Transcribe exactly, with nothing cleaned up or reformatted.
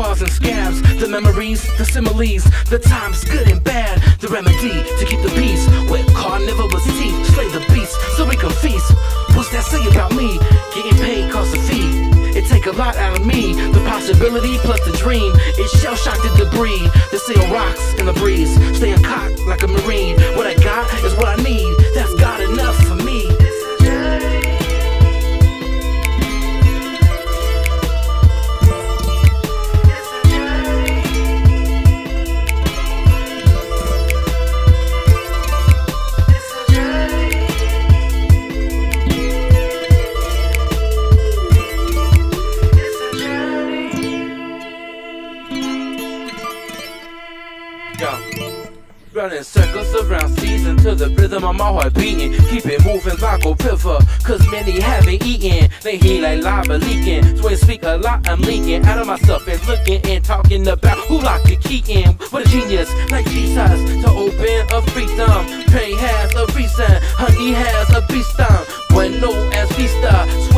scars and scabs, the memories, the similes, the times good and bad, the remedy to keep the peace. With carnivorous teeth, slay the beast so we can feast. What's that say about me? Getting paid costs a fee. It take a lot out of me, the possibility plus the dream. It shell shocked the debris, the sail rocks in the breeze. Staying cocked like a marine. What I got is what I need. That's God enough for me. Running circles around season to the rhythm of my heart beating. Keep it moving like a river, cause many haven't eaten. They heat like lava leaking. So when I speak a lot, I'm leaking out of myself and looking and talking about who locked the key in. What a genius, like Jesus, to open a freedom. Pain has a reason, honey has a beast. Bueno as vista.